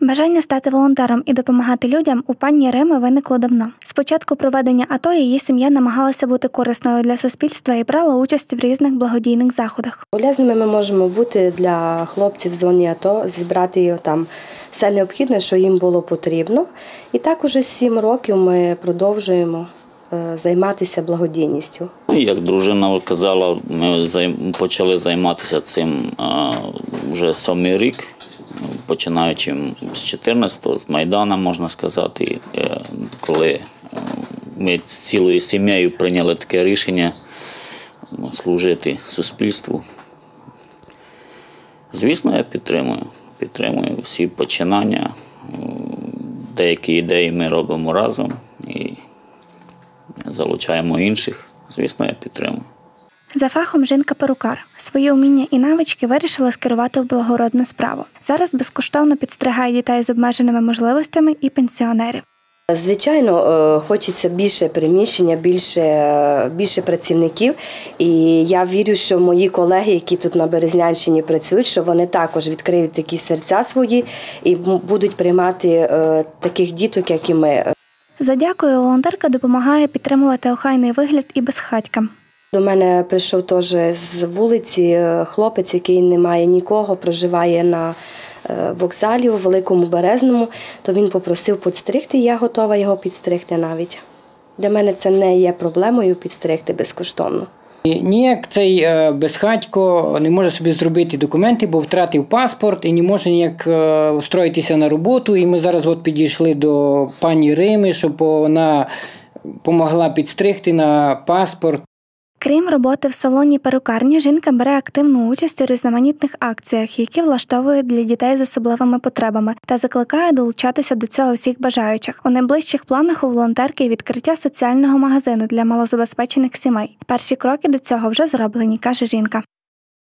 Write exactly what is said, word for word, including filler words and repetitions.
Бажання стати волонтером і допомагати людям у пані Рими виникло давно. З початку проведення АТО її сім'я намагалася бути корисною для суспільства і брала участь в різних благодійних заходах. Полезними ми можемо бути для хлопців в зоні АТО, зібрати там все необхідне, що їм було потрібно. І так уже сім років ми продовжуємо займатися благодійністю. Як дружина казала, ми почали займатися цим вже сьомий рік, починаючи з чотирнадцятого, з Майдану, можна сказати, коли ми з цілою сім'єю прийняли таке рішення служити суспільству. Звісно, я підтримую. Підтримую всі починання. Деякі ідеї ми робимо разом і залучаємо інших. Звісно, я підтримую. За фахом жінка-перукар. Свої уміння і навички вирішила скерувати в благородну справу. Зараз безкоштовно підстригає дітей з обмеженими можливостями і пенсіонерів. Звичайно, хочеться більше приміщення, більше, більше працівників. І я вірю, що мої колеги, які тут на Березнянщині працюють, що вони також відкриють такі серця свої і будуть приймати таких діток, як і ми. За дякою волонтерка допомагає підтримувати охайний вигляд і безхатькам. До мене прийшов теж з вулиці хлопець, який не має нікого, проживає на вокзалі у Великому Березному, то він попросив підстригти, і я готова його підстригти навіть. Для мене це не є проблемою підстригти безкоштовно. Ніяк цей безхатько не може собі зробити документи, бо втратив паспорт і не може ніяк устроїтися на роботу. І ми зараз от підійшли до пані Рими, щоб вона допомогла підстригти на паспорт. Крім роботи в салоні перукарні, жінка бере активну участь у різноманітних акціях, які влаштовують для дітей з особливими потребами, та закликає долучатися до цього всіх бажаючих. У найближчих планах у волонтерки відкриття соціального магазину для малозабезпечених сімей. Перші кроки до цього вже зроблені, каже жінка.